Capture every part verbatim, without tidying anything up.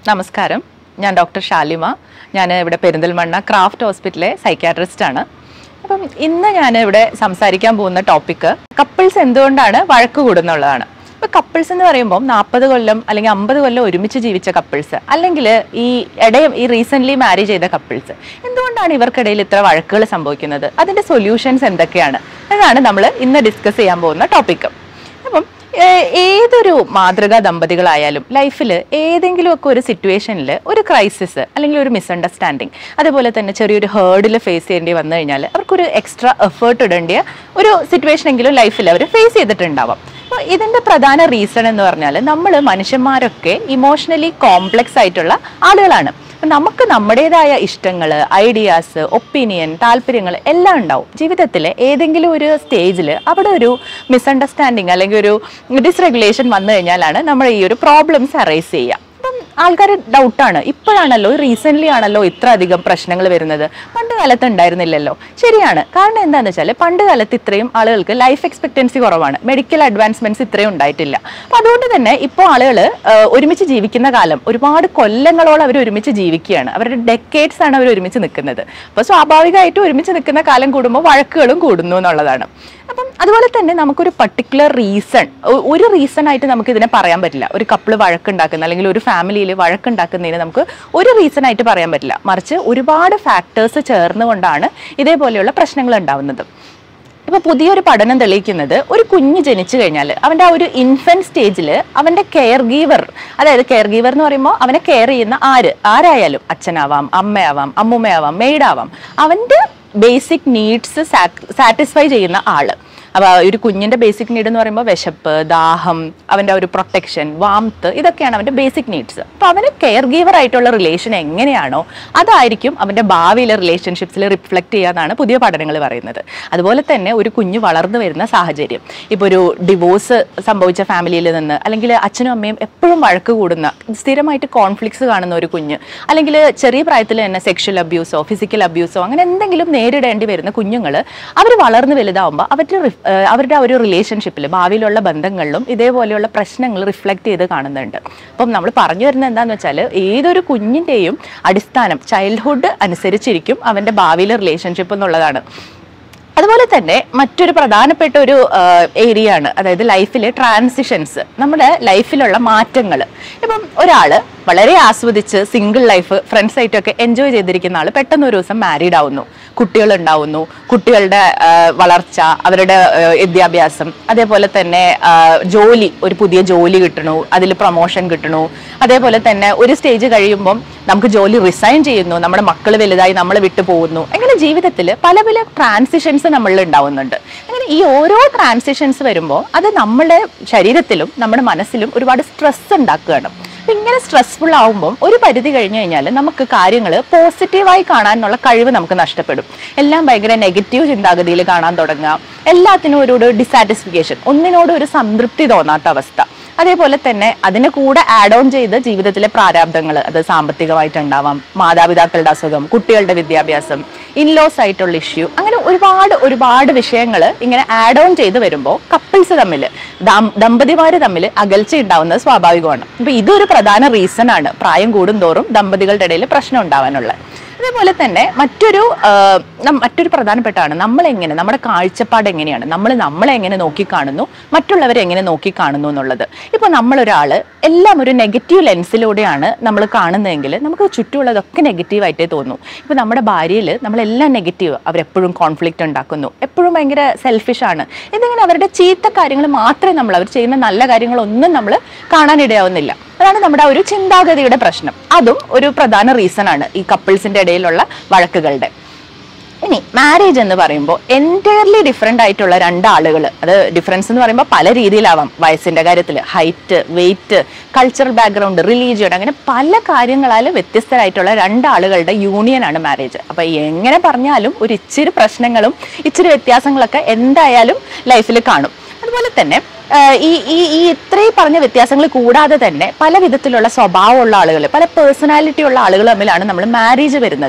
നമസ്കാരം, ഞാൻ ഡോക്ടർ ഷാലിമ. ഞാൻ ഇവിടെ പെരിന്തൽമണ്ണ ക്രാഫ്റ്റ് ഹോസ്പിറ്റലിലെ സൈക്യാട്രിസ്റ്റ് ആണ്. അപ്പം ഇന്ന് ഞാൻ ഇവിടെ സംസാരിക്കാൻ പോകുന്ന ടോപ്പിക്ക് കപ്പിൾസ് എന്തുകൊണ്ടാണ് വഴക്ക് കൂടുന്നുള്ളതാണ്. ഇപ്പോൾ കപ്പിൾസ് എന്ന് പറയുമ്പോൾ നാൽപ്പത് കൊല്ലം അല്ലെങ്കിൽ അമ്പത് കൊല്ലം ഒരുമിച്ച് ജീവിച്ച കപ്പിൾസ്, അല്ലെങ്കിൽ ഈ ഇടയും ഈ റീസെൻ്റ്ലി മാരി ചെയ്ത കപ്പിൾസ്, എന്തുകൊണ്ടാണ് ഇവർക്കിടയിൽ ഇത്ര വഴക്കുകൾ സംഭവിക്കുന്നത്? അതിൻ്റെ സൊല്യൂഷൻസ് എന്തൊക്കെയാണ്? അതാണ് നമ്മൾ ഇന്ന് ഡിസ്കസ് ചെയ്യാൻ പോകുന്ന ടോപ്പിക്ക്. അപ്പം ഏതൊരു മാതൃകാ ദമ്പതികളായാലും ലൈഫിൽ ഏതെങ്കിലുമൊക്കെ ഒരു സിറ്റുവേഷനിൽ ഒരു ക്രൈസിസ് അല്ലെങ്കിൽ ഒരു മിസ്അണ്ടർസ്റ്റാൻഡിങ്, അതുപോലെ തന്നെ ചെറിയൊരു ഹേർഡിൽ ഫേസ് ചെയ്യേണ്ടി വന്നു കഴിഞ്ഞാൽ അവർക്കൊരു എക്സ്ട്രാ എഫേർട്ട് ഇടേണ്ടിയ ഒരു സിറ്റുവേഷനെങ്കിലും ലൈഫിൽ അവർ ഫേസ് ചെയ്തിട്ടുണ്ടാവാം. അപ്പോൾ ഇതിൻ്റെ പ്രധാന റീസൺ എന്ന് പറഞ്ഞാൽ നമ്മൾ മനുഷ്യന്മാരൊക്കെ ഇമോഷണലി കോംപ്ലക്സ് ആയിട്ടുള്ള ആളുകളാണ്. നമുക്ക് നമ്മുടേതായ ഇഷ്ടങ്ങൾ, ഐഡിയാസ്, ഒപ്പീനിയൻ, താല്പര്യങ്ങൾ എല്ലാം ഉണ്ടാവും. ജീവിതത്തിൽ ഏതെങ്കിലും ഒരു സ്റ്റേജിൽ അവിടെ ഒരു മിസ്അണ്ടർസ്റ്റാൻഡിങ് അല്ലെങ്കിൽ ഒരു ഡിസ്റെഗുലേഷൻ വന്നു കഴിഞ്ഞാലാണ് നമ്മൾ ഈ ഒരു പ്രോബ്ലംസ് അറൈസ് ചെയ്യുക. അപ്പം ആൾക്കാർ ഡൗട്ടാണ്, ഇപ്പോഴാണല്ലോ റീസെൻ്റ്ലി ആണല്ലോ ഇത്ര അധികം പ്രശ്നങ്ങൾ വരുന്നത്, പണ്ട് കാലത്ത് ഉണ്ടായിരുന്നില്ലല്ലോ. ശരിയാണ്. കാരണം എന്താണെന്ന് വെച്ചാൽ പണ്ട് കാലത്ത് ഇത്രയും ആളുകൾക്ക് ലൈഫ് എക്സ്പെക്റ്റൻസി കുറവാണ്, മെഡിക്കൽ അഡ്വാൻസ്മെൻറ്റ്സ് ഇത്രയും ഉണ്ടായിട്ടില്ല. അപ്പോൾ അതുകൊണ്ട് തന്നെ ഇപ്പോൾ ആളുകൾ ഒരുമിച്ച് ജീവിക്കുന്ന കാലം ഒരുപാട് കൊല്ലങ്ങളോളം അവർ ഒരുമിച്ച് ജീവിക്കുകയാണ്. അവരുടെ ഡെക്കേഡ്സ് ആണ് അവർ ഒരുമിച്ച് നിൽക്കുന്നത്. അപ്പോൾ സ്വാഭാവികമായിട്ടും ഒരുമിച്ച് നിൽക്കുന്ന കാലം കൂടുമ്പോൾ വഴക്കുകളും കൂടുന്നു എന്നുള്ളതാണ്. അപ്പം അതുപോലെ തന്നെ നമുക്കൊരു പർട്ടിക്കുലർ റീസൺ, ഒരു റീസൺ ആയിട്ട് നമുക്ക് ഇതിനെ പറയാൻ പറ്റില്ല. ഒരു കപ്പിൾ വഴക്കുണ്ടാക്കുന്ന അല്ലെങ്കിൽ ഒരു ഫാമിലിയിൽ വഴക്കുണ്ടാക്കുന്നതിന് നമുക്ക് ഒരു റീസൺ ആയിട്ട് പറയാൻ പറ്റില്ല. മറിച്ച് ഒരുപാട് ഫാക്ടേഴ്സ് ചേർന്നുകൊണ്ടാണ് ഇതേപോലെയുള്ള പ്രശ്നങ്ങൾ ഉണ്ടാവുന്നത്. ഇപ്പോൾ പുതിയൊരു പഠനം തെളിയിക്കുന്നത് ഒരു കുഞ്ഞ് ജനിച്ചു കഴിഞ്ഞാൽ അവൻ്റെ ആ ഒരു ഇൻഫൻറ്റ് സ്റ്റേജിൽ അവൻ്റെ കെയർ ഗീവർ, അതായത് കെയർ ഗീവർ എന്ന് പറയുമ്പോൾ അവനെ കെയർ ചെയ്യുന്ന ആര് ആരായാലും, അച്ഛനാവാം, അമ്മയാവാം, അമ്മൂമ്മയാവാം, മെയ്ഡാവാം, അവൻ്റെ ബേസിക് നീഡ്സ് സാറ്റിസ്ഫൈ ചെയ്യുന്ന ആള്. അപ്പോൾ ഒരു കുഞ്ഞിൻ്റെ ബേസിക് നീഡ് എന്ന് പറയുമ്പോൾ വിശപ്പ്, ദാഹം, അവൻ്റെ ഒരു പ്രൊട്ടക്ഷൻ, വാംത്ത്, ഇതൊക്കെയാണ് അവൻ്റെ ബേസിക് നീഡ്സ്. അപ്പോൾ അവന് കെയർ ഗീവർ ആയിട്ടുള്ള റിലേഷൻ എങ്ങനെയാണോ അതായിരിക്കും അവൻ്റെ ഭാവിയിലെ റിലേഷൻഷിപ്സിൽ റിഫ്ലക്റ്റ് ചെയ്യാന്നാണ് പുതിയ പഠനങ്ങൾ പറയുന്നത്. അതുപോലെ തന്നെ ഒരു കുഞ്ഞ് വളർന്നു വരുന്ന സാഹചര്യം, ഇപ്പോൾ ഒരു ഡിവോഴ്സ് സംഭവിച്ച ഫാമിലിയിൽ നിന്ന്, അല്ലെങ്കിൽ അച്ഛനും അമ്മയും എപ്പോഴും വഴക്ക് കൂടുന്ന, സ്ഥിരമായിട്ട് കോൺഫ്ലിക്ട്സ് കാണുന്ന ഒരു കുഞ്ഞ്, അല്ലെങ്കിൽ ചെറിയ പ്രായത്തിൽ തന്നെ സെക്ഷൽ അബ്യൂസോ ഫിസിക്കൽ അബ്യൂസോ അങ്ങനെ എന്തെങ്കിലും നേരിടേണ്ടി വരുന്ന കുഞ്ഞുങ്ങൾ, അവർ വളർന്നു വലുതാവുമ്പോൾ അവരുടെ അവരുടെ ആ ഒരു റിലേഷൻഷിപ്പിൽ, ഭാവിയിലുള്ള ബന്ധങ്ങളിലും ഇതേപോലെയുള്ള പ്രശ്നങ്ങൾ റിഫ്ലക്റ്റ് ചെയ്ത് കാണുന്നുണ്ട്. അപ്പം നമ്മൾ പറഞ്ഞു വരുന്നത് എന്താണെന്ന് വെച്ചാൽ ഏതൊരു കുഞ്ഞിൻ്റെയും അടിസ്ഥാനം ചൈൽഡ്ഹുഡ് അനുസരിച്ചിരിക്കും അവൻ്റെ ഭാവിയിലെ റിലേഷൻഷിപ്പ് എന്നുള്ളതാണ്. അതുപോലെ തന്നെ മറ്റൊരു പ്രധാനപ്പെട്ട ഒരു ഏരിയ ആണ്, അതായത് ലൈഫിലെ ട്രാൻസിഷൻസ്, നമ്മുടെ ലൈഫിലുള്ള മാറ്റങ്ങൾ. ഇപ്പം ഒരാൾ വളരെ ആസ്വദിച്ച് സിംഗിൾ ലൈഫ് ഫ്രണ്ട്സായിട്ടൊക്കെ എൻജോയ് ചെയ്തിരിക്കുന്ന ആൾ പെട്ടെന്ന് ഒരു ദിവസം മാരീഡ് ആവുന്നു, കുട്ടികളുണ്ടാവുന്നു, കുട്ടികളുടെ വളർച്ച, അവരുടെ വിദ്യാഭ്യാസം, അതേപോലെ തന്നെ ജോലി, ഒരു പുതിയ ജോലി കിട്ടണു, അതിൽ പ്രൊമോഷൻ കിട്ടണു, അതേപോലെ തന്നെ ഒരു സ്റ്റേജ് കഴിയുമ്പം നമുക്ക് ജോലി റിസൈൻ ചെയ്യുന്നു, നമ്മുടെ മക്കൾ വലുതായി നമ്മൾ വിട്ടു പോകുന്നു. അങ്ങനെ ജീവിതത്തിൽ പല പല ട്രാൻസിഷൻസ് നമ്മളിൽ ഉണ്ടാവുന്നുണ്ട്. അങ്ങനെ ഈ ഓരോ ട്രാൻസിഷൻസ് വരുമ്പോൾ അത് നമ്മുടെ ശരീരത്തിലും നമ്മുടെ മനസ്സിലും ഒരുപാട് സ്ട്രെസ് ഉണ്ടാക്കുകയാണ്. അപ്പം ഇങ്ങനെ സ്ട്രെസ്ഫുൾ ആവുമ്പം ഒരു പരിധി കഴിഞ്ഞു കഴിഞ്ഞാൽ നമുക്ക് കാര്യങ്ങൾ പോസിറ്റീവായി കാണാനുള്ള കഴിവ് നമുക്ക് നഷ്ടപ്പെടും. എല്ലാം ഭയങ്കര നെഗറ്റീവ് ചിന്താഗതിയിൽ കാണാൻ തുടങ്ങുക, എല്ലാത്തിനും ഒരു ഡിസാറ്റിസ്ഫിക്കേഷൻ, ഒന്നിനോട് ഒരു സംതൃപ്തി തോന്നാത്ത അവസ്ഥ. അതേപോലെ തന്നെ അതിന് കൂടെ ആഡ് ഓൺ ചെയ്ത് ജീവിതത്തിലെ പ്രാരാബ്ദങ്ങൾ, അത് സാമ്പത്തികമായിട്ടുണ്ടാവാം, മാതാപിതാക്കളുടെ അസുഖം, കുട്ടികളുടെ വിദ്യാഭ്യാസം, ഇൻലോസ് ആയിട്ടുള്ള ഇഷ്യൂ, അങ്ങനെ ഒരുപാട് ഒരുപാട് വിഷയങ്ങൾ ഇങ്ങനെ ആഡ് ഓൺ ചെയ്ത് വരുമ്പോൾ കപ്പിൾസ് തമ്മിൽ, ദമ്പതിമാർ തമ്മിൽ അകൽച്ച ഉണ്ടാവുന്നത് സ്വാഭാവികമാണ്. അപ്പോൾ ഇതൊരു പ്രധാന റീസൺ ആണ് പ്രായം കൂടുന്തോറും ദമ്പതികളുടെ ഇടയിൽ പ്രശ്നം ഉണ്ടാവാനുള്ളത്. അതേപോലെ തന്നെ മറ്റൊരു മറ്റൊരു പ്രധാനപ്പെട്ടാണ് നമ്മളെങ്ങനെ, നമ്മുടെ കാഴ്ചപ്പാട് എങ്ങനെയാണ്, നമ്മൾ നമ്മളെ എങ്ങനെ നോക്കിക്കാണുന്നു, മറ്റുള്ളവരെ എങ്ങനെ നോക്കിക്കാണുന്നു എന്നുള്ളത്. ഇപ്പോൾ നമ്മളൊരാൾ എല്ലാം ഒരു നെഗറ്റീവ് ലെൻസിലൂടെയാണ് നമ്മൾ കാണുന്നതെങ്കിൽ നമുക്ക് ചുറ്റുമുള്ളതൊക്കെ നെഗറ്റീവായിട്ടേ തോന്നൂ. ഇപ്പോൾ നമ്മുടെ ഭാര്യയിൽ നമ്മളെല്ലാം നെഗറ്റീവ്, അവരെപ്പോഴും കോൺഫ്ലിക്റ്റ് ഉണ്ടാക്കുന്നു, എപ്പോഴും ഭയങ്കര സെൽഫിഷാണ്, ഇതിങ്ങനെ അവരുടെ ചീത്ത കാര്യങ്ങൾ മാത്രമേ നമ്മൾ, അവർ ചെയ്യുന്ന നല്ല കാര്യങ്ങളൊന്നും നമ്മൾ കാണാനിടയാവുന്നില്ല. അതാണ് നമ്മുടെ ഒരു ചിന്താഗതിയുടെ പ്രശ്നം. അതും ഒരു പ്രധാന റീസൺ ആണ് ഈ കപ്പിൾസിൻ്റെ ഇടയിലുള്ള വഴക്കുകളുടെ. ഇനി മാരേജ് എന്ന് പറയുമ്പോൾ എൻറ്റയർലി ഡിഫറെൻ്റ് ആയിട്ടുള്ള രണ്ടാളുകൾ, അത് ഡിഫറൻസ് എന്ന് പറയുമ്പോൾ പല രീതിയിലാവാം, വയസ്സിൻ്റെ കാര്യത്തിൽ, height, weight, cultural background, religion, അങ്ങനെ പല കാര്യങ്ങളാൽ വ്യത്യസ്തരായിട്ടുള്ള രണ്ടാളുകളുടെ യൂണിയനാണ് മാരേജ്. അപ്പോൾ എങ്ങനെ പറഞ്ഞാലും ഒരു ഇച്ചിരി പ്രശ്നങ്ങളും ഇച്ചിരി വ്യത്യാസങ്ങളൊക്കെ എന്തായാലും ലൈഫിൽ കാണും. അതുപോലെ തന്നെ ഈ ഈ ഈ ഇത്രയും പറഞ്ഞ വ്യത്യാസങ്ങൾ കൂടാതെ തന്നെ പല വിധത്തിലുള്ള സ്വഭാവമുള്ള ആളുകൾ, പല പേഴ്സണാലിറ്റി ഉള്ള ആളുകൾ തമ്മിലാണ് നമ്മൾ മാരേജ് വരുന്നത്.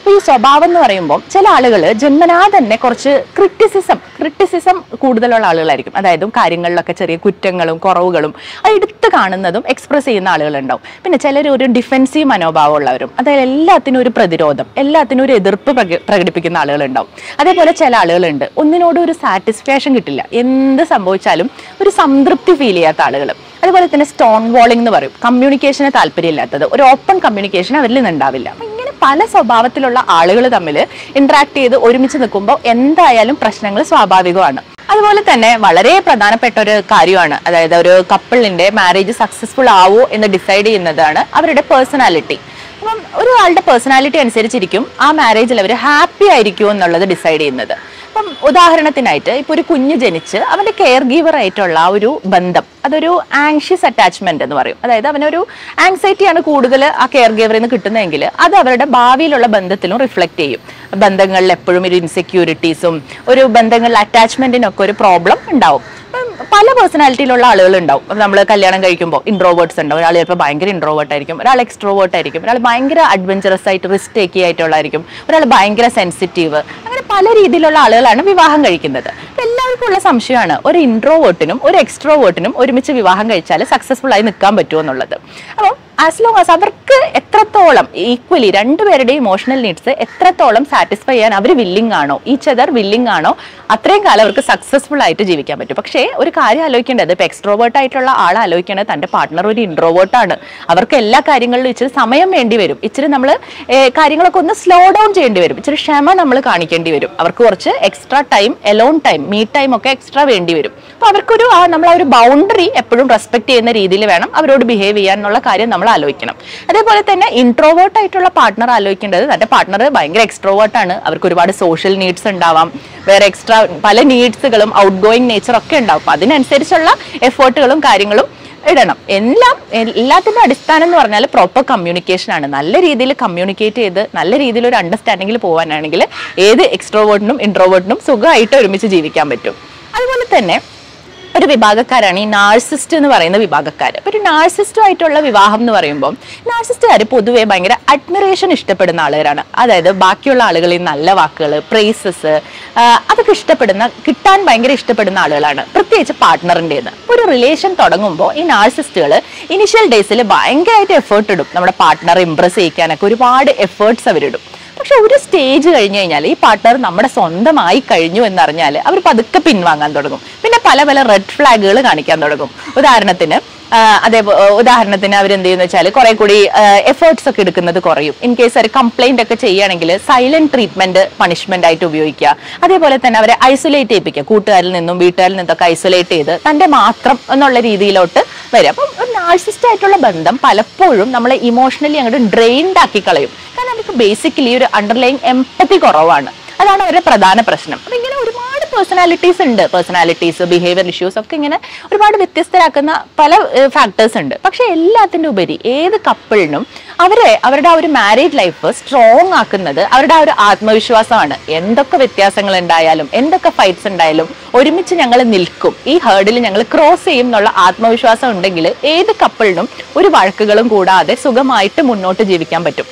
അപ്പോൾ ഈ സ്വഭാവം എന്ന് പറയുമ്പോൾ ചില ആളുകൾ ജന്മനാ തന്നെ കുറച്ച് ക്രിറ്റിസിസം ക്രിറ്റിസിസം കൂടുതലുള്ള ആളുകളായിരിക്കും. അതായത് കാര്യങ്ങളിലൊക്കെ ചെറിയ കുറ്റങ്ങളും കുറവുകളും അത് എടുത്ത് കാണുന്നതും എക്സ്പ്രസ് ചെയ്യുന്ന ആളുകളുണ്ടാവും. പിന്നെ ചിലർ ഒരു ഡിഫെൻസീവ് മനോഭാവം ഉള്ളവരും, അതായത് എല്ലാത്തിനും ഒരു പ്രതിരോധം, എല്ലാത്തിനും ഒരു എതിർപ്പ് പ്രകടിപ്പിക്കുന്ന ആളുകളുണ്ടാവും. അതേപോലെ ചില ആളുകളുണ്ട് ഒന്നിനോടും ഒരു സാറ്റിസ്ഫാക്ഷൻ കിട്ടില്ല, എന്ത് സംഭവിച്ചാലും ഒരു സംതൃപ്തി ഫീൽ ചെയ്യാത്ത ആളുകൾ. അതുപോലെ തന്നെ സ്റ്റോൺ വാളിംഗ് എന്ന് പറയും, കമ്മ്യൂണിക്കേഷന് താല്പര്യമില്ലാത്തത്, ഒരു ഓപ്പൺ കമ്മ്യൂണിക്കേഷൻ അവരിൽ നിന്നുണ്ടാവില്ല. അപ്പം ഇങ്ങനെ പല സ്വഭാവത്തിലുള്ള ആളുകൾ തമ്മിൽ ഇന്ററാക്ട് ചെയ്ത് ഒരുമിച്ച് നിൽക്കുമ്പോൾ എന്തായാലും പ്രശ്നങ്ങൾ സ്വാഭാവികമാണ്. അതുപോലെ തന്നെ വളരെ പ്രധാനപ്പെട്ട ഒരു കാര്യമാണ്, അതായത് ഒരു കപ്പിളിന്റെ മാരേജ് സക്സസ്ഫുൾ ആവോ എന്ന് ഡിസൈഡ് ചെയ്യുന്നതാണ് അവരുടെ പേഴ്സണാലിറ്റി. അപ്പം ഒരാളുടെ പേഴ്സണാലിറ്റി അനുസരിച്ചിരിക്കും ആ മാരേജിൽ അവർ ഹാപ്പി ആയിരിക്കുമോ എന്നുള്ളത് ഡിസൈഡ് ചെയ്യുന്നത്. അപ്പം ഉദാഹരണത്തിനായിട്ട് ഇപ്പോൾ ഒരു കുഞ്ഞ് ജനിച്ച് അവൻ്റെ കെയർ ഗീവർ ആയിട്ടുള്ള ആ ഒരു ബന്ധം അതൊരു ആങ്ഷ്യസ് അറ്റാച്ച്മെന്റ് എന്ന് പറയും. അതായത് അവനൊരു ആങ്സൈറ്റിയാണ് കൂടുതൽ ആ കെയർ ഗീവറിൽ നിന്ന് കിട്ടുന്നതെങ്കിൽ അത് അവരുടെ ഭാവിയിലുള്ള ബന്ധത്തിലും റിഫ്ലക്ട് ചെയ്യും. ബന്ധങ്ങളിൽ എപ്പോഴും ഒരു ഇൻസെക്യൂരിറ്റീസും ഒരു ബന്ധങ്ങളിൽ അറ്റാച്ച്മെന്റിനൊക്കെ ഒരു പ്രോബ്ലം ഉണ്ടാവും. പല പേഴ്സണാലിറ്റിയിലുള്ള ആളുകൾ ഉണ്ടാവും. നമ്മൾ കല്യാണം കഴിക്കുമ്പോൾ ഇൻട്രോവേർട്സ് ഉണ്ടാവും. ഒരാൾ ചിലപ്പോൾ ഭയങ്കര ഇൻട്രോവേർട്ട് ആയിരിക്കും, ഒരാൾ എക്സ്ട്രോവേർട്ട് ആയിരിക്കും, ഒരാൾ ഭയങ്കര അഡ്വഞ്ചറസ് ആയിട്ട് റിസ്ക് ടേക്ക് ആയിട്ടുള്ളതായിരിക്കും, ഒരാൾ ഭയങ്കര സെൻസിറ്റീവ്. അങ്ങനെ പല രീതിയിലുള്ള ആളുകളാണ് വിവാഹം കഴിക്കുന്നത്. അപ്പം എല്ലാവർക്കും ഉള്ള സംശയമാണ് ഒരു ഇൻട്രോവേർട്ടിനും ഒരു എക്സ്ട്രോവേർട്ടിനും ഒരുമിച്ച് വിവാഹം കഴിച്ചാൽ സക്സസ്ഫുൾ ആയി നിൽക്കാൻ പറ്റുമോ എന്നുള്ളത്. അപ്പം ആസ് ലോങ് ആസ് അവർക്ക് എത്രത്തോളം ഈക്വലി രണ്ടുപേരുടെയും ഇമോഷണൽ നീഡ്സ് എത്രത്തോളം സാറ്റിസ്ഫൈ ചെയ്യാൻ അവർ വില്ലിംഗ് ആണോ, ഈച്ച് അതർ വില്ലിംഗ് ആണോ, അത്രയും കാലം അവർക്ക് സക്സസ്ഫുൾ ആയിട്ട് ജീവിക്കാൻ പറ്റും. പക്ഷേ ഒരു കാര്യം ആലോചിക്കേണ്ടത്, ഇപ്പൊ എക്സ്ട്രോവേർട്ട് ആയിട്ടുള്ള ആൾ ആലോചിക്കേണ്ടത് തന്റെ പാർട്ട്ണർ ഒരു ഇൻട്രോവേർട്ട് ആണ്. അവർക്ക് എല്ലാ കാര്യങ്ങളിലും ഇച്ചിരി സമയം വേണ്ടി വരും, ഇച്ചിരി നമ്മൾ കാര്യങ്ങളൊക്കെ ഒന്ന് സ്ലോ ഡൗൺ ചെയ്യേണ്ടി വരും, ഇച്ചിരി ക്ഷമ നമ്മൾ കാണിക്കേണ്ടി വരും. അവർക്ക് കുറച്ച് extra time, alone time, me time ഒക്കെ എക്സ്ട്രാ വേണ്ടി വരും. അപ്പൊ അവർക്കൊരു ആ നമ്മൾ ആ ഒരു ബൗണ്ടറി എപ്പോഴും റെസ്പെക്ട് ചെയ്യുന്ന രീതിയിൽ വേണം അവരോട് ബിഹേവ് ചെയ്യാൻ എന്നുള്ള കാര്യം നമ്മൾ ആലോചിക്കണം. അതേപോലെ തന്നെ ഇൻട്രോവേർട്ട് ആയിട്ടുള്ള പാർട്ട്ണർ ആലോചിക്കേണ്ടത് തന്റെ പാർട്ട്ണർ ഭയങ്കര എക്സ്ട്രോവേർട്ട് ആണ്, അവർക്ക് ഒരുപാട് സോഷ്യൽ നീഡ്സ് ഉണ്ടാവാം, വേറെ എക്സ്ട്രാ പല നീഡ്സുകളും ഔട്ട് ഗോയിങ് നേച്ചർ ഒക്കെ ഉണ്ടാവും. അപ്പൊ അതിനനുസരിച്ചുള്ള എഫേർട്ടുകളും കാര്യങ്ങളും ഇടണം. എല്ലാം എല്ലാത്തിൻ്റെ അടിസ്ഥാനം എന്ന് പറഞ്ഞാൽ പ്രോപ്പർ കമ്മ്യൂണിക്കേഷൻ ആണ്. നല്ല രീതിയിൽ കമ്മ്യൂണിക്കേറ്റ് ചെയ്ത് നല്ല രീതിയിൽ ഒരു അണ്ടർസ്റ്റാൻഡിങ്ങിൽ പോകാനാണെങ്കിൽ ഏത് എക്സ്ട്രോവേർട്ടിനും ഇൻട്രോവേർട്ടിനും സുഖമായിട്ട് ഒരുമിച്ച് ജീവിക്കാൻ പറ്റും. അതുപോലെ തന്നെ ഒരു വിഭാഗക്കാരാണ് ഈ നാർസിസ്റ്റ് എന്ന് പറയുന്ന വിഭാഗക്കാർ. അപ്പോൾ ഒരു നാർസിസ്റ്റുമായിട്ടുള്ള വിവാഹം എന്ന് പറയുമ്പോൾ നാർസിസ്റ്റുകാർ പൊതുവെ ഭയങ്കര അഡ്മിറേഷൻ ഇഷ്ടപ്പെടുന്ന ആളുകളാണ്. അതായത് ബാക്കിയുള്ള ആളുകളിൽ നല്ല വാക്കുകൾ, പ്രൈസസ് അതൊക്കെ ഇഷ്ടപ്പെടുന്ന കിട്ടാൻ ഭയങ്കര ഇഷ്ടപ്പെടുന്ന ആളുകളാണ്, പ്രത്യേകിച്ച് പാർട്ട്ണറിൻ്റെന്ന്. ഇപ്പോൾ ഒരു റിലേഷൻ തുടങ്ങുമ്പോൾ ഈ നാർസിസ്റ്റുകൾ ഇനിഷ്യൽ ഡേയ്സിൽ ഭയങ്കരമായിട്ട് എഫേർട്ട് ഇടും, നമ്മുടെ പാർട്ട്ണറെ ഇംപ്രസ് ചെയ്യിക്കാനൊക്കെ ഒരുപാട് എഫേർട്സ് അവരിടും. പക്ഷെ ഒരു സ്റ്റേജ് കഴിഞ്ഞ് കഴിഞ്ഞാൽ ഈ പാർട്ട്ണർ നമ്മുടെ സ്വന്തമായി കഴിഞ്ഞു എന്നറിഞ്ഞാൽ അവർ പതുക്കെ പിൻവാങ്ങാൻ തുടങ്ങും. പിന്നെ പല പല റെഡ് ഫ്ലാഗുകൾ കാണിക്കാൻ തുടങ്ങും. ഉദാഹരണത്തിന് അതേ ഉദാഹരണത്തിന് അവരെന്ത് ചെയ്യുന്ന വെച്ചാൽ കുറെ കൂടി എഫേർട്സ് ഒക്കെ എടുക്കുന്നത് കുറയും. ഇൻ കേസ് ഒരു കംപ്ലൈന്റ് ഒക്കെ ചെയ്യുകയാണെങ്കിൽ സൈലന്റ് ട്രീറ്റ്മെന്റ് പണിഷ്മെന്റ് ആയിട്ട് ഉപയോഗിക്കുക. അതേപോലെ തന്നെ അവരെ ഐസൊലേറ്റ് ചെയ്യിപ്പിക്കുക, കൂട്ടുകാരിൽ നിന്നും വീട്ടുകാരിൽ നിന്നൊക്കെ ഐസൊലേറ്റ് ചെയ്ത് തന്റെ മാത്രം എന്നുള്ള രീതിയിലോട്ട് വരും. അപ്പം ഒരു നാർസിസ്റ്റ് ആയിട്ടുള്ള ബന്ധം പലപ്പോഴും നമ്മളെ ഇമോഷണലി അങ്ങോട്ട് ഡ്രെയിൻഡ് ആക്കി കളയും. കാരണം അവർക്ക് ബേസിക്കലി ഒരു അണ്ടർലൈങ് എംപതി കുറവാണ്. അതാണ് അവരുടെ പ്രധാന പ്രശ്നം. അപ്പം ഇങ്ങനെ ഒരുപാട് പേഴ്സണാലിറ്റീസ് ഉണ്ട്, പേഴ്സണാലിറ്റീസ് ബിഹേവിയർ ഇഷ്യൂസ് ഒക്കെ ഇങ്ങനെ ഒരുപാട് വ്യത്യസ്തരാക്കുന്ന പല ഫാക്ടേഴ്സ് ഉണ്ട്. പക്ഷെ എല്ലാത്തിൻ്റെ ഉപരി ഏത് കപ്പിളിനും അവരെ അവരുടെ ആ ഒരു മാരേജ് ലൈഫ് സ്ട്രോങ് ആക്കുന്നത് അവരുടെ ആ ഒരു ആത്മവിശ്വാസമാണ്. എന്തൊക്കെ വ്യത്യാസങ്ങൾ ഉണ്ടായാലും എന്തൊക്കെ ഫൈറ്റ്സ് ഉണ്ടായാലും ഒരുമിച്ച് ഞങ്ങൾ നിൽക്കും, ഈ ഹേർഡിൽ ഞങ്ങൾ ക്രോസ് ചെയ്യും എന്നുള്ള ആത്മവിശ്വാസം ഉണ്ടെങ്കിൽ ഏത് കപ്പിളിനും ഒരു വഴക്കുകളും കൂടാതെ സുഖമായിട്ട് മുന്നോട്ട് ജീവിക്കാൻ പറ്റും.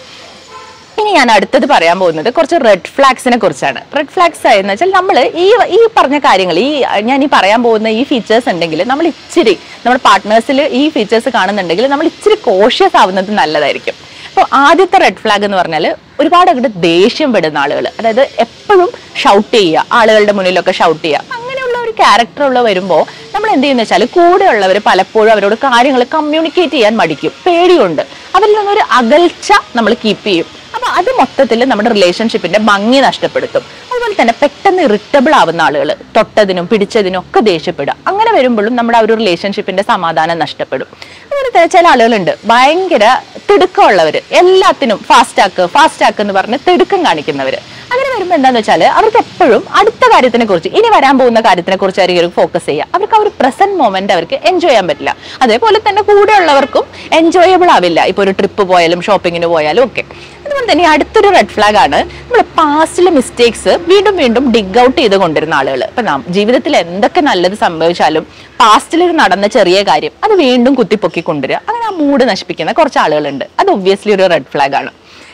ഇനി ഞാൻ അടുത്തത് പറയാൻ പോകുന്നത് കുറച്ച് റെഡ് ഫ്ലാഗ്സിനെ കുറിച്ചാണ്. റെഡ് ഫ്ലാഗ്സ് എന്ന് വെച്ചാൽ നമ്മൾ ഈ ഈ പറഞ്ഞ കാര്യങ്ങൾ, ഈ ഞാൻ ഈ പറയാൻ പോകുന്ന ഈ ഫീച്ചേഴ്സ് ഉണ്ടെങ്കിൽ നമ്മൾ ഇച്ചിരി നമ്മുടെ പാർട്ട്നേഴ്സിൽ ഈ ഫീച്ചേഴ്സ് കാണുന്നുണ്ടെങ്കിൽ നമ്മൾ ഇച്ചിരി കോഷ്യസ് ആവുന്നത് നല്ലതായിരിക്കും. അപ്പോൾ ആദ്യത്തെ റെഡ് ഫ്ലാഗ് എന്ന് പറഞ്ഞാൽ ഒരുപാട് അങ്ങോട്ട് ദേഷ്യം പെടുന്ന ആളുകൾ, അതായത് എപ്പോഴും ഷൗട്ട് ചെയ്യുക, ആളുകളുടെ മുന്നിലൊക്കെ ഷൗട്ട് ചെയ്യുക. അങ്ങനെയുള്ള ഒരു ക്യാരക്ടർ ഉള്ള വരുമ്പോൾ നമ്മൾ എന്ത് ചെയ്യുന്ന വെച്ചാൽ കൂടെയുള്ളവർ പലപ്പോഴും അവരോട് കാര്യങ്ങൾ കമ്മ്യൂണിക്കേറ്റ് ചെയ്യാൻ മടിക്കും, പേടിയുണ്ട്, അവരിൽ നിന്നൊരു അകൽച്ച നമ്മൾ കീപ്പ് ചെയ്യും. അപ്പൊ അത് മൊത്തത്തിൽ നമ്മുടെ റിലേഷൻഷിപ്പിന്റെ ഭംഗി നഷ്ടപ്പെടുത്തും. അതുപോലെ തന്നെ പെട്ടെന്ന് ഇറിറ്റബിൾ ആവുന്ന ആളുകൾ, തൊട്ടതിനും പിടിച്ചതിനും ഒക്കെ ദേഷ്യപ്പെടുക, അങ്ങനെ വരുമ്പോഴും നമ്മുടെ ആ ഒരു റിലേഷൻഷിപ്പിന്റെ സമാധാനം നഷ്ടപ്പെടും. അതുപോലെ തന്നെ ചില ആളുകളുണ്ട് ഭയങ്കര തിടുക്കമുള്ളവർ, എല്ലാത്തിനും ഫാസ്റ്റ് ആക്ക് ഫാസ്റ്റ് ആക്ക് എന്ന് പറഞ്ഞ് തിടുക്കം കാണിക്കുന്നവർ. അങ്ങനെ വരുമ്പോൾ എന്താന്ന് വെച്ചാൽ അവർക്ക് എപ്പോഴും അടുത്ത കാര്യത്തിനെ കുറിച്ച്, ഇനി വരാൻ പോകുന്ന കാര്യത്തിനെ കുറിച്ച് ആയിരിക്കും ഫോക്കസ് ചെയ്യുക. അവർക്ക് ആ ഒരു പ്രസന്റ് മൊമെന്റ് അവർക്ക് എൻജോയ് ചെയ്യാൻ പറ്റില്ല. അതേപോലെ തന്നെ കൂടെയുള്ളവർക്കും എൻജോയബിൾ ആവില്ല, ഇപ്പൊ ഒരു ട്രിപ്പ് പോയാലും ഷോപ്പിങ്ങിന് പോയാലും ഒക്കെ. അതുപോലെ തന്നെ അടുത്തൊരു റെഡ് ഫ്ലാഗ് ആണ് നമ്മൾ പാസ്റ്റിലെ മിസ്റ്റേക്സ് വീണ്ടും വീണ്ടും ഡിഗ് ഔട്ട് ചെയ്ത് കൊണ്ടിരുന്ന ആളുകൾ. ഇപ്പൊ നാം ജീവിതത്തിൽ എന്തൊക്കെ നല്ലത് സംഭവിച്ചാലും പാസ്റ്റിൽ നടന്ന ചെറിയ കാര്യം അത് വീണ്ടും കുത്തിപ്പൊക്കി കൊണ്ടുവരിക, അങ്ങനെ ആ മൂഡ് നശിപ്പിക്കുന്ന കുറച്ച് ആളുകളുണ്ട്. അത് ഒബ്വിയസ്ലി ഒരു റെഡ് ഫ്ലാഗ് ആണ്.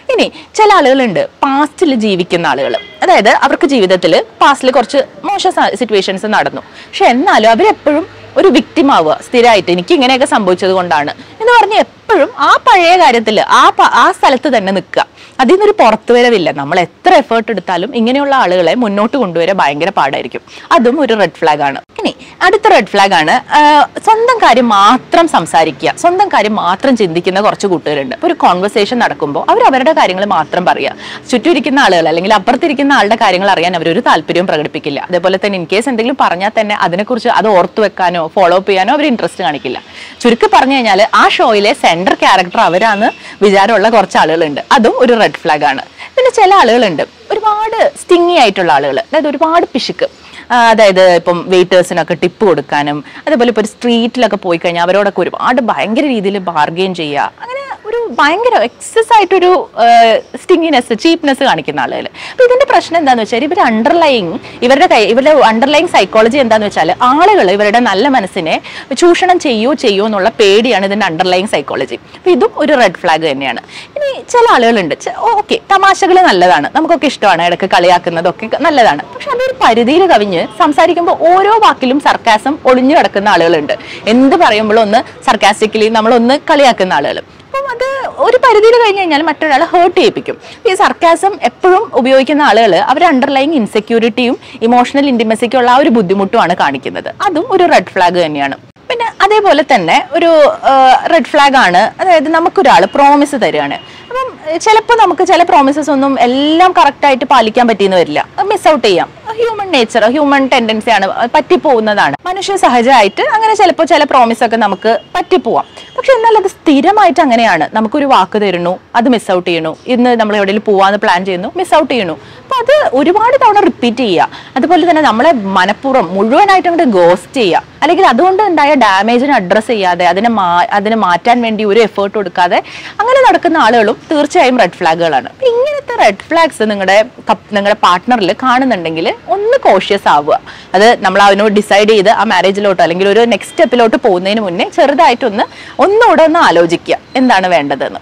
ഇനി ചില ആളുകളുണ്ട് പാസ്റ്റിൽ ജീവിക്കുന്ന ആളുകൾ, അതായത് അവർക്ക് ജീവിതത്തിൽ പാസ്റ്റിൽ കുറച്ച് മോശം സിറ്റുവേഷൻസ് നടന്നു, പക്ഷെ എന്നാലും അവരെപ്പോഴും ഒരു വിക്ടിം ആവുക, സ്ഥിരമായിട്ട് എനിക്ക് ഇങ്ങനെയൊക്കെ സംഭവിച്ചത് കൊണ്ടാണ് എന്ന് പറഞ്ഞ് എപ്പോഴും ആ പഴയ കാര്യത്തിൽ ആ ആ സ്ഥലത്ത് തന്നെ നിൽക്കുക. അതിൽ നിന്നൊരു പുറത്തുവരവില്ല. നമ്മൾ എത്ര എഫേർട്ട് എടുത്താലും ഇങ്ങനെയുള്ള ആളുകളെ മുന്നോട്ട് കൊണ്ടുവരാൻ ഭയങ്കര പാടായിരിക്കും. അതും ഒരു റെഡ് ഫ്ലാഗ് ആണ്. ഇനി അടുത്ത റെഡ് ഫ്ലാഗ് ആണ് സ്വന്തം കാര്യം മാത്രം സംസാരിക്കുക, സ്വന്തം കാര്യം മാത്രം ചിന്തിക്കുന്ന കുറച്ച് കൂട്ടുകാരുണ്ട്. ഒരു കോൺവെർസേഷൻ നടക്കുമ്പോൾ അവർ അവരുടെ കാര്യങ്ങൾ മാത്രം പറയുക, ചുറ്റും ഇരിക്കുന്ന ആളുകൾ അല്ലെങ്കിൽ അപ്പുറത്തിരിക്കുന്ന ആളുടെ കാര്യങ്ങൾ അറിയാൻ അവരൊരു താല്പര്യവും പ്രകടിപ്പിക്കില്ല. അതേപോലെ തന്നെ ഇൻ കേസ് എന്തെങ്കിലും പറഞ്ഞാൽ തന്നെ അതിനെക്കുറിച്ച് അത് ഓർത്തു വെക്കാനോ ഫോളോ അപ്പ് ചെയ്യാനോ അവർ ഇൻട്രസ്റ്റ് കാണിക്കില്ല. ചുരുക്കി പറഞ്ഞു കഴിഞ്ഞാൽ ആ ഷോയിലെ സെൻട്രൽ ക്യാരക്ടർ അവരാന്ന് വിചാരമുള്ള കുറച്ച് ആളുകളുണ്ട്. അതും ഒരു റെഡ് ഫ്ലാഗ് ആണ്. പിന്നെ ചില ആളുകളുണ്ട് ഒരുപാട് സ്റ്റിങ്ങി ആയിട്ടുള്ള ആളുകൾ, അതായത് ഒരുപാട് പിശുക്ക്, അതായത് ഇപ്പം വെയിറ്റേഴ്സിനൊക്കെ ടിപ്പ് കൊടുക്കാനും അതേപോലെ ഇപ്പോൾ ഒരു സ്ട്രീറ്റിലൊക്കെ പോയി കഴിഞ്ഞാൽ അവരോടൊക്കെ ഒരുപാട് ഭയങ്കര രീതിയിൽ ബാർഗെയിൻ ചെയ്യുക, അങ്ങനെ ഒരു ഭയങ്കര എക്സസ് ആയിട്ടൊരു സ്റ്റിങ്ങിനെസ് ചീപ്നെസ് കാണിക്കുന്ന ആളുകൾ. അപ്പൊ ഇതിന്റെ പ്രശ്നം എന്താന്ന് വെച്ചാൽ ഇവർ അണ്ടർലൈങ് ഇവരുടെ കൈ ഇവരുടെ അണ്ടർലൈങ് സൈക്കോളജി എന്താന്ന് വെച്ചാൽ ആളുകൾ ഇവരുടെ നല്ല മനസ്സിനെ ചൂഷണം ചെയ്യോ ചെയ്യോ എന്നുള്ള പേടിയാണ് ഇതിന്റെ അണ്ടർലൈങ് സൈക്കോളജി. അപ്പൊ ഇതും ഒരു റെഡ് ഫ്ലാഗ് തന്നെയാണ്. ഇനി ചില ആളുകളുണ്ട്, ഓക്കെ തമാശകൾ നല്ലതാണ്, നമുക്കൊക്കെ ഇഷ്ടമാണ്, ഇടയ്ക്ക് കളിയാക്കുന്നതൊക്കെ നല്ലതാണ്, പക്ഷെ അതൊരു പരിധിയിൽ കവിഞ്ഞ് സംസാരിക്കുമ്പോൾ ഓരോ വാക്കിലും സർക്കാസം ഒളിഞ്ഞു കിടക്കുന്ന ആളുകളുണ്ട്. എന്ത് പറയുമ്പോഴും ഒന്ന് സർക്കാസ്റ്റിക്കലി നമ്മളൊന്ന് കളിയാക്കുന്ന ആളുകൾ. അപ്പം അത് ഒരു പരിധിയിൽ കഴിഞ്ഞ് കഴിഞ്ഞാൽ മറ്റൊരാളെ ഹേർട്ട് ചെയ്യിപ്പിക്കും. ഈ സർക്കാസം എപ്പോഴും ഉപയോഗിക്കുന്ന ആളുകൾ അവർ അണ്ടർലൈങ് ഇൻസെക്യൂരിറ്റിയും ഇമോഷണൽ ഇന്റിമസിക്കുള്ള ആ ഒരു ബുദ്ധിമുട്ടുമാണ് കാണിക്കുന്നത്. അതും ഒരു റെഡ് ഫ്ലാഗ് തന്നെയാണ്. പിന്നെ അതേപോലെ തന്നെ ഒരു റെഡ് ഫ്ലാഗ് ആണ്, അതായത് നമുക്കൊരാൾ പ്രോമിസ് തരികയാണ്. അപ്പം ചിലപ്പോൾ നമുക്ക് ചില പ്രോമിസസ് ഒന്നും എല്ലാം കറക്റ്റായിട്ട് പാലിക്കാൻ പറ്റിയെന്ന് വരില്ല, മിസ് ഔട്ട് ചെയ്യാം. ഹ്യൂമൻ നേച്ചർ, ഹ്യൂമൻ ടെൻഡൻസി ആണ്, പറ്റിപ്പോകുന്നതാണ്, മനുഷ്യ സഹജമായിട്ട് അങ്ങനെ ചിലപ്പോൾ ചില പ്രോമിസ് ഒക്കെ നമുക്ക് പറ്റിപ്പോവാം. പക്ഷെ എന്നാൽ അത് സ്ഥിരമായിട്ട് അങ്ങനെയാണ്. നമുക്കൊരു വാക്ക് തരുന്നു, അത് മിസ് ഔട്ട് ചെയ്യണു, ഇന്ന് നമ്മൾ എവിടെയെങ്കിലും പോവാന്ന് പ്ലാൻ ചെയ്യുന്നു, മിസ് ഔട്ട് ചെയ്യണു. അപ്പൊ അത് ഒരുപാട് തവണ റിപ്പീറ്റ് ചെയ്യുക. അതുപോലെ തന്നെ നമ്മളെ മനഃപൂർവ്വം മുഴുവനായിട്ട് അങ്ങോട്ട് ഗോസ്റ്റ് ചെയ്യുക, അല്ലെങ്കിൽ അതുകൊണ്ട് ഉണ്ടായ ഡാമേജിനെ അഡ്രസ്സ് ചെയ്യാതെ അതിനെ മാ അതിനെ മാറ്റാൻ വേണ്ടി ഒരു എഫേർട്ട് കൊടുക്കാതെ അങ്ങനെ നടക്കുന്ന ആളുകളും തീർച്ചയായും റെഡ് ഫ്ലാഗുകളാണ്. ഇങ്ങനത്തെ റെഡ് ഫ്ലാഗ്സ് നിങ്ങളുടെ നിങ്ങളുടെ പാർട്ട്ണറിൽ കാണുന്നുണ്ടെങ്കിൽ ഒന്ന് കോഷ്യസ് ആവുക. അത് നമ്മൾ അവനോട് ഡിസൈഡ് ചെയ്ത് ആ മാരേജിലോട്ടോ അല്ലെങ്കിൽ ഒരു നെക്സ്റ്റ് സ്റ്റെപ്പിലോട്ട് പോകുന്നതിന് മുന്നേ ചെറുതായിട്ടൊന്ന് ഒന്നുകൂടെ ഒന്ന് ആലോചിക്കുക എന്താണ് വേണ്ടതെന്ന്.